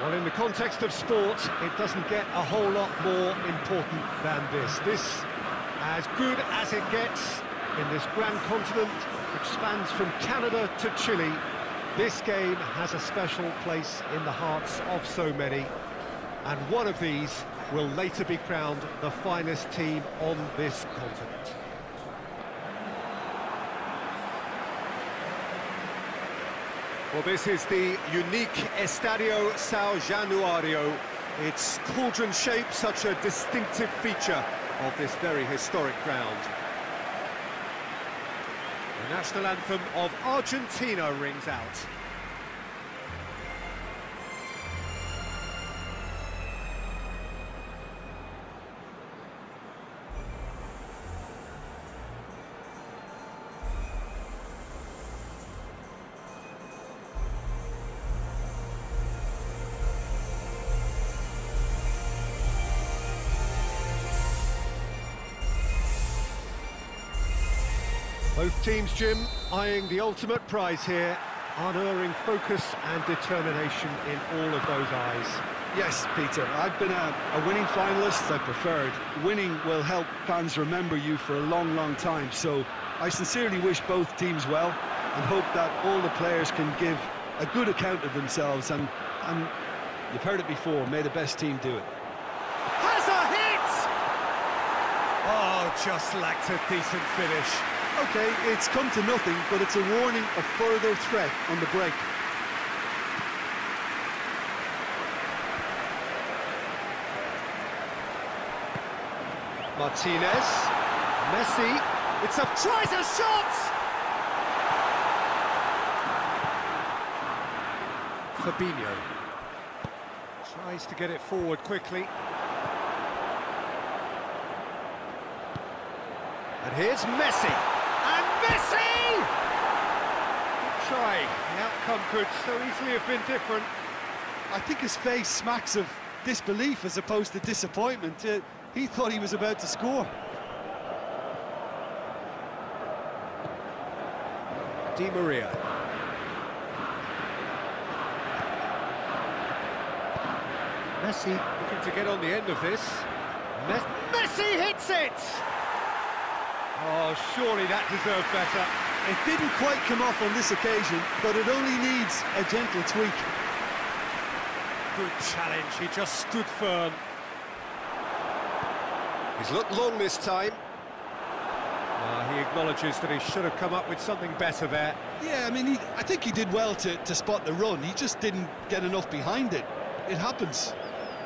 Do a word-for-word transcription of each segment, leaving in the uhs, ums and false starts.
Well, in the context of sport, it doesn't get a whole lot more important than this. This, as good as it gets in this grand continent, which spans from Canada to Chile, this game has a special place in the hearts of so many, and one of these will later be crowned the finest team on this continent. Well, this is the unique Estadio São Januário. Its cauldron shape, such a distinctive feature of this very historic ground. The national anthem of Argentina rings out. Both teams, Jim, eyeing the ultimate prize here, unerring focus and determination in all of those eyes. Yes, Peter, I've been a, a winning finalist. I preferred. Winning will help fans remember you for a long, long time, so I sincerely wish both teams well and hope that all the players can give a good account of themselves, and, and you've heard it before, may the best team do it. Has a hit! Oh, just lacked a decent finish. Okay, it's come to nothing, but it's a warning of further threat on the break. Martinez, Messi, it's a tries a shot! Fabinho tries to get it forward quickly. And here's Messi! And Messi! Good try. The outcome could so easily have been different. I think his face smacks of disbelief as opposed to disappointment. Uh, he thought he was about to score. Di Maria. Messi looking to get on the end of this. Mes Messi hits it! Oh, surely that deserved better. It didn't quite come off on this occasion, but it only needs a gentle tweak. Good challenge, he just stood firm. He's looked long this time. Uh, he acknowledges that he should have come up with something better there. Yeah, I mean, he, I think he did well to, to spot the run. He just didn't get enough behind it. It happens.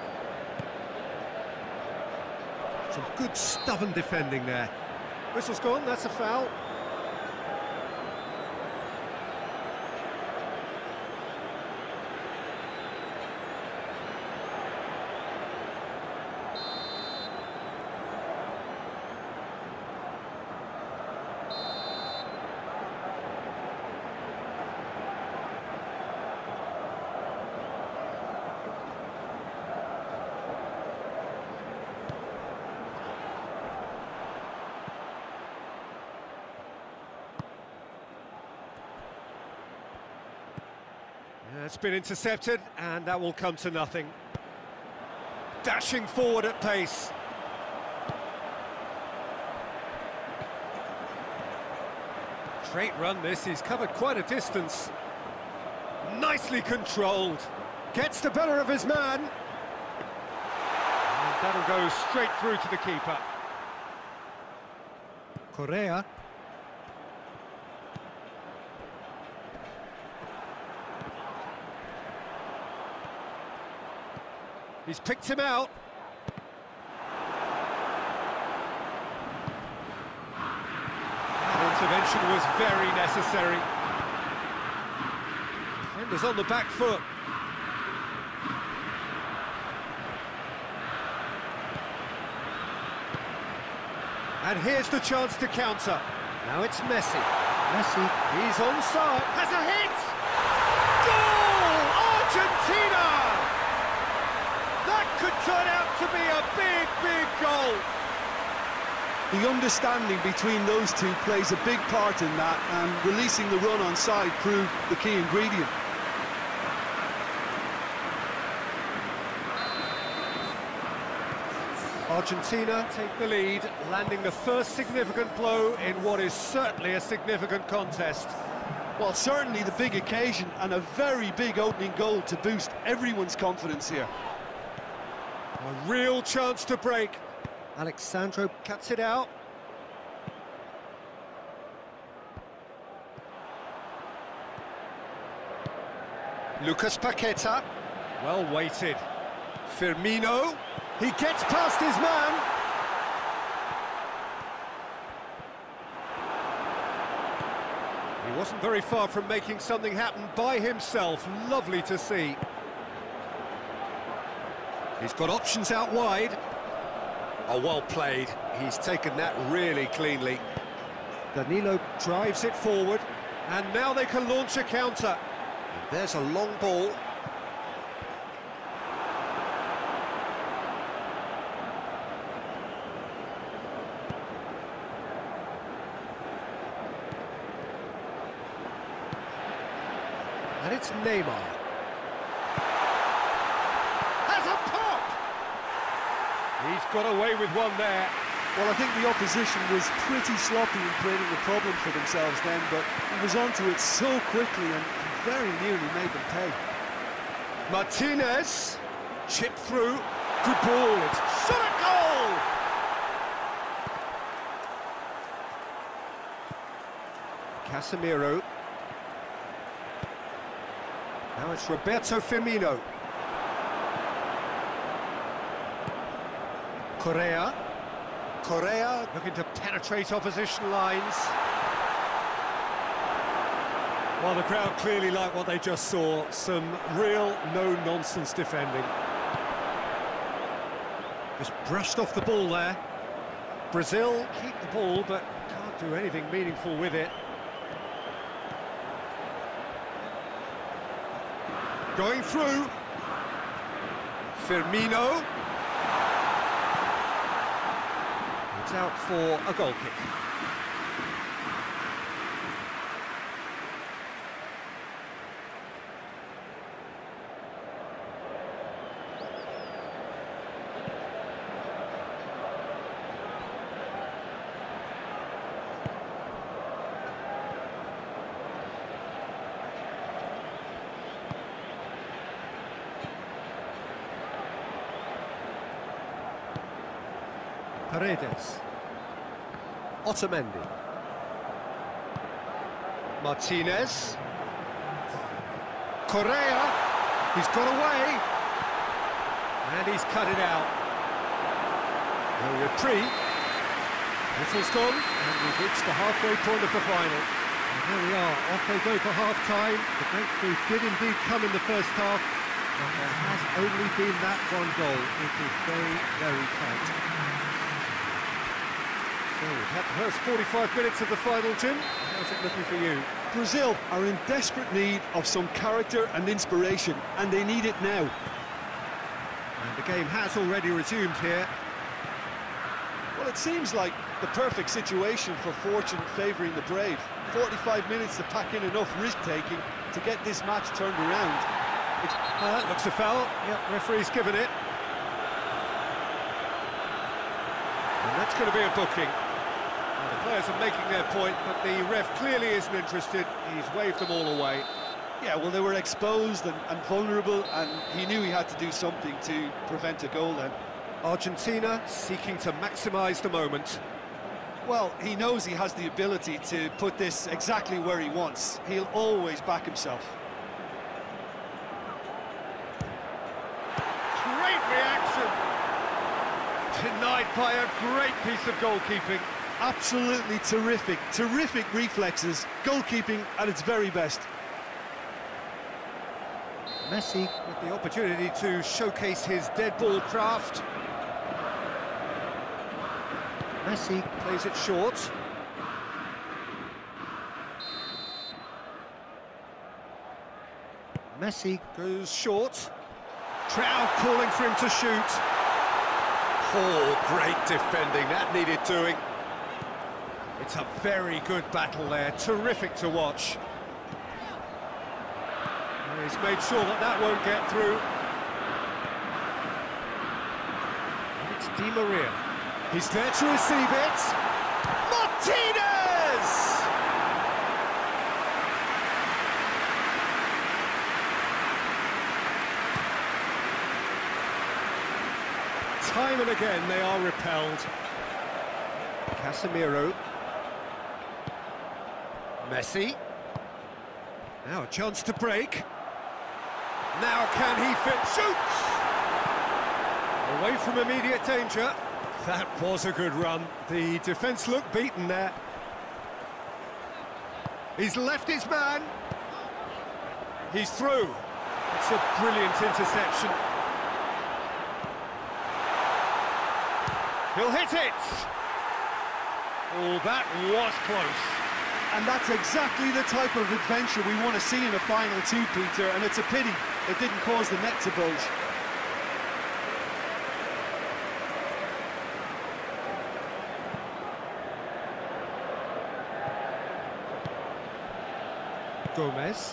Some good stubborn defending there. Whistle's gone, that's a foul. It's been intercepted, and that will come to nothing. Dashing forward at pace. Great run this, he's covered quite a distance. Nicely controlled. Gets the better of his man. And that'll go straight through to the keeper. Correa. He's picked him out. That intervention was very necessary. Defenders on the back foot. And here's the chance to counter. Now it's Messi. Messi. He's onside. Has a hit! Goal! Argentina! That could turn out to be a big, big goal. The understanding between those two plays a big part in that, and releasing the run on side proved the key ingredient. Argentina take the lead, landing the first significant blow in what is certainly a significant contest. Well, certainly the big occasion and a very big opening goal to boost everyone's confidence here. A real chance to break. Alex Sandro cuts it out. Lucas Paqueta. Well weighted. Firmino. He gets past his man. He wasn't very far from making something happen by himself. Lovely to see. He's got options out wide. Oh, well played. He's taken that really cleanly. Danilo drives it forward. And now they can launch a counter. And there's a long ball. And it's Neymar. Has a pop! He's got away with one there. Well, I think the opposition was pretty sloppy in creating a problem for themselves then, but he was onto it so quickly and very nearly made them pay. Martinez, chipped through, good ball, it's shot at goal! Casemiro. Now it's Roberto Firmino. Correa. Correa looking to penetrate opposition lines. Well, the crowd clearly like what they just saw. Some real no-nonsense defending. Just brushed off the ball there. Brazil keep the ball, but can't do anything meaningful with it. Going through. Firmino. It's out for a goal kick. Paredes. Otamendi. Martinez. Correa. He's got away. And he's cut it out. No reprieve. Whistle's gone, and we've reached the halfway point of the final. And there we are, off they go for half-time. The breakthrough did indeed come in the first half, and there has only been that one goal. It is very, very tight. So we've had the first forty-five minutes of the final, Jim. How's it looking for you? Brazil are in desperate need of some character and inspiration, and they need it now. And the game has already resumed here. Well, it seems like the perfect situation for fortune favouring the brave. forty-five minutes to pack in enough risk-taking to get this match turned around. It's, uh, looks a foul. Yep, referee's given it. And that's going to be a booking. Well, the players are making their point, but the ref clearly isn't interested. He's waved them all away. Yeah, well, they were exposed and, and vulnerable, and he knew he had to do something to prevent a goal then. Argentina seeking to maximise the moment. Well, he knows he has the ability to put this exactly where he wants. He'll always back himself. Great reaction! Denied by a great piece of goalkeeping. Absolutely terrific, terrific reflexes. Goalkeeping at its very best. Messi with the opportunity to showcase his dead ball craft. Messi plays it short. Messi goes short. Crowd calling for him to shoot. Oh, great defending, that needed doing. It's a very good battle there, terrific to watch. He's made sure that that won't get through. And it's Di Maria. He's there to receive it. Martinez! Time and again they are repelled. Casemiro. Messi. Now a chance to break. Now can he fit? Shoots! Away from immediate danger. That was a good run. The defence looked beaten there. He's left his man. He's through. It's a brilliant interception. He'll hit it! Oh, that was close. And that's exactly the type of adventure we want to see in a final two, Peter, and it's a pity it didn't cause the net to bulge. Gomez.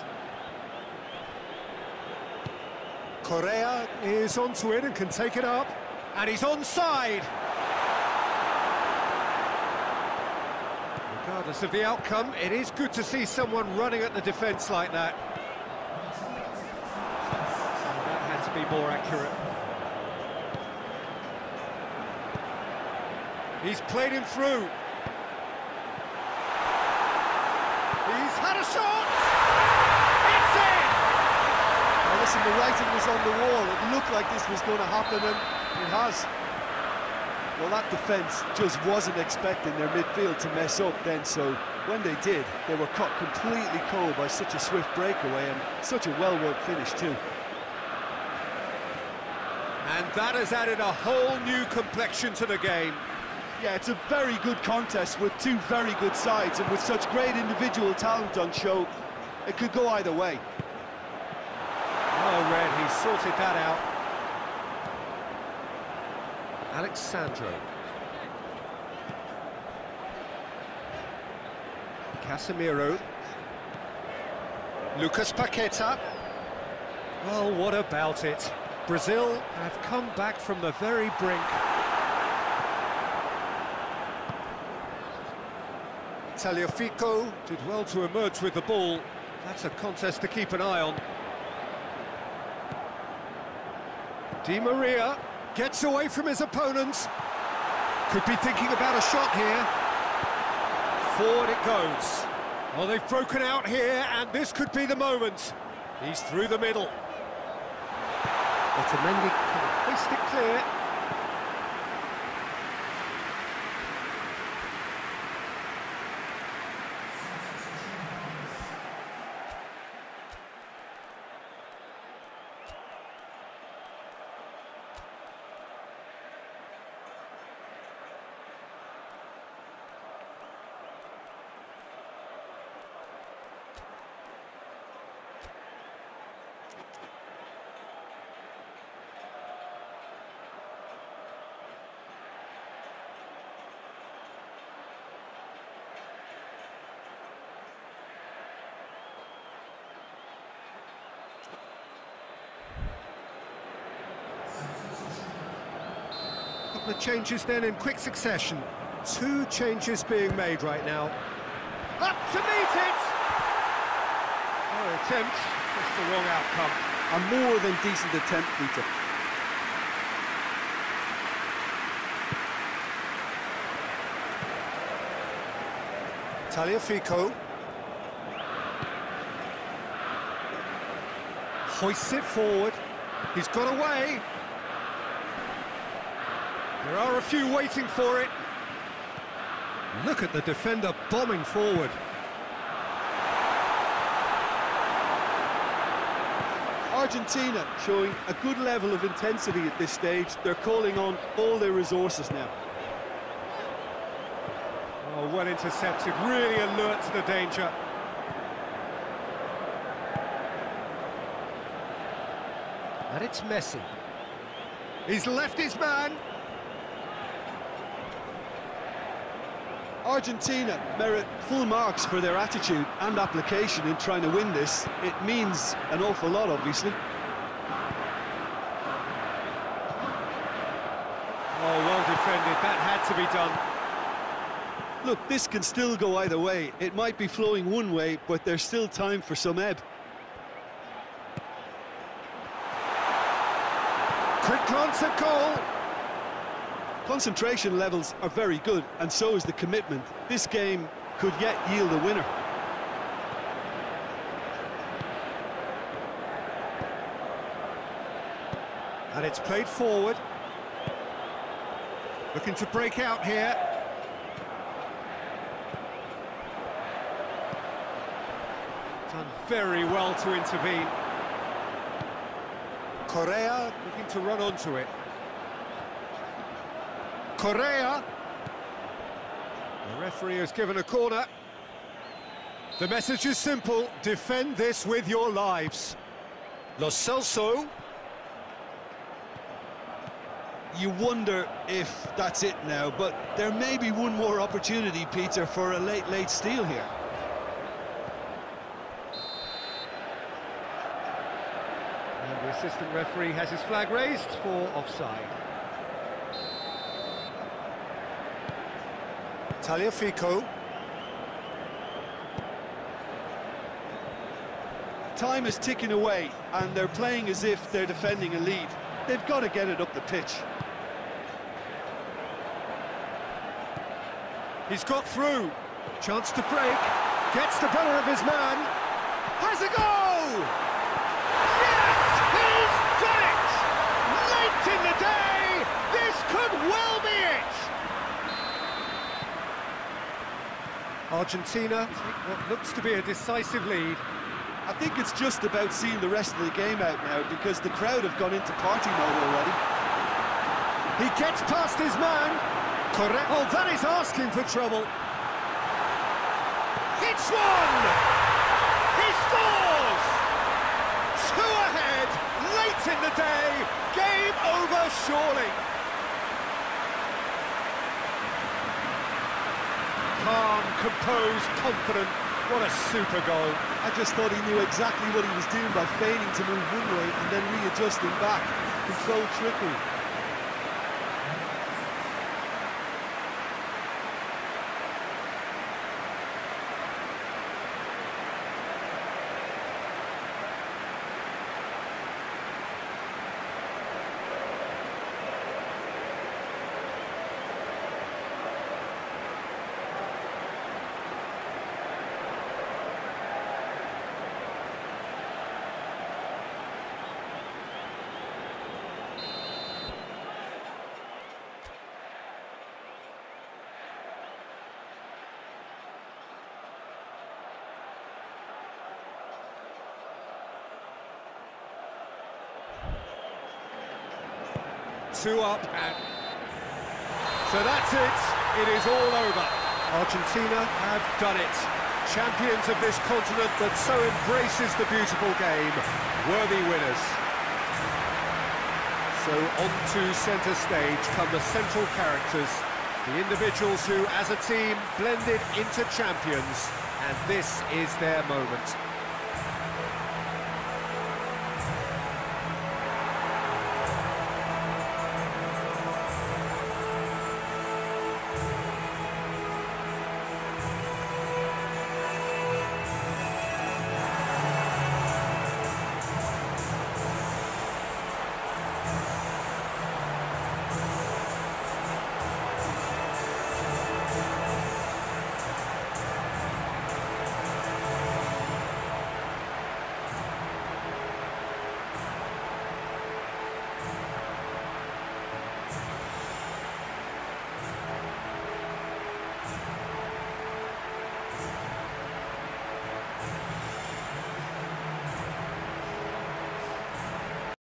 Correa is onto it and can take it up. And he's onside. Regardless of the outcome, it is good to see someone running at the defence like that. That had to be more accurate. He's played him through. He's had a shot! It's in! Now listen, the writing was on the wall. It looked like this was going to happen, and it has. Well, that defence just wasn't expecting their midfield to mess up then, so when they did, they were caught completely cold by such a swift breakaway and such a well-worked finish too. And that has added a whole new complexion to the game. Yeah, it's a very good contest with two very good sides, and with such great individual talent on show, it could go either way. Oh, Red, he sorted that out. Alexandro. Casemiro. Lucas Paqueta. Well, what about it? Brazil have come back from the very brink. Tagliafico did well to emerge with the ball. That's a contest to keep an eye on. Di Maria gets away from his opponents. Could be thinking about a shot here. Forward it goes. Well, they've broken out here, and this could be the moment. He's through the middle. Otamendi can hoist it clear. The changes then in quick succession. Two changes being made right now. Up to meet it! Oh, attempt, just the wrong outcome. A more than decent attempt, Peter. Tagliafico. Hoists it forward. He's got away. There are a few waiting for it. Look at the defender bombing forward. Argentina showing a good level of intensity at this stage. They're calling on all their resources now. Oh, well intercepted, really alert to the danger. And it's Messi. He's left his man. Argentina merit full marks for their attitude and application in trying to win this. It means an awful lot, obviously. Oh, well defended, that had to be done. Look, this can still go either way. It might be flowing one way, but there's still time for some ebb. Quick glance at goal. Concentration levels are very good, and so is the commitment. This game could yet yield a winner. And it's played forward. Looking to break out here. Done very well to intervene. Correa looking to run onto it. Correa. The referee has given a corner. The message is simple: defend this with your lives. Lo Celso. You wonder if that's it now, but there may be one more opportunity, Peter, for a late, late steal here. And the assistant referee has his flag raised for offside. Tagliafico. Time is ticking away, and they're playing as if they're defending a lead. They've got to get it up the pitch. He's got through. Chance to break. Gets the better of his man. Has a goal! Yes! He's done it! Late in the day, this could well be it! Argentina take what looks to be a decisive lead. I think it's just about seeing the rest of the game out now, because the crowd have gone into party mode already. He gets past his man. Correct. Oh, that is asking for trouble. It's one! He scores! Two ahead, late in the day. Game over, surely. Calm, composed, confident. What a super goal. I just thought he knew exactly what he was doing by feigning to move one way and then readjusting back. Controlled trickery. Two up, and so that's it. It is all over. Argentina have done it. Champions of this continent that so embraces the beautiful game. Worthy winners. So on to centre stage come the central characters, the individuals who, as a team, blended into champions, and this is their moment.